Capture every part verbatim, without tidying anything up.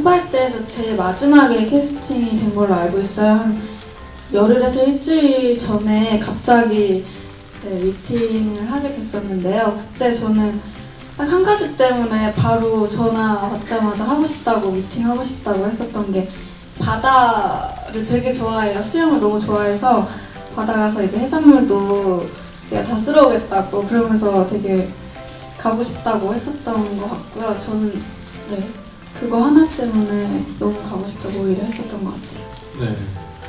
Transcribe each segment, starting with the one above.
선발대에서 제일 마지막에 캐스팅이 된 걸로 알고 있어요. 한 열흘에서 일주일 전에 갑자기 네, 미팅을 하게 됐었는데요. 그때 저는 딱 한 가지 때문에 바로 전화 받자마자 하고 싶다고, 미팅하고 싶다고 했었던 게, 바다를 되게 좋아해요. 수영을 너무 좋아해서 바다 가서 이제 해산물도 내가 다 쓸어 오겠다고 그러면서 되게 가고 싶다고 했었던 것 같고요. 저는 네, 그거 하나 때문에 너무 가고 싶다고 일을 했었던 것 같아요. 네.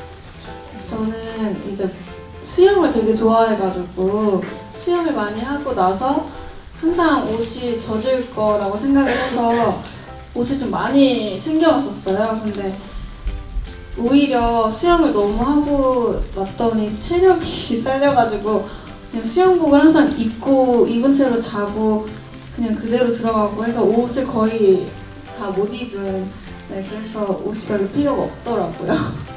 저는 이제 수영을 되게 좋아해가지고 수영을 많이 하고 나서 항상 옷이 젖을 거라고 생각을 해서 옷을 좀 많이 챙겨왔었어요. 근데 오히려 수영을 너무 하고 났더니 체력이 딸려가지고 그냥 수영복을 항상 입고 입은 채로 자고 그냥 그대로 들어가고 해서 옷을 거의 다 못 입은, 네, 그래서 옷이 별로 필요가 없더라고요.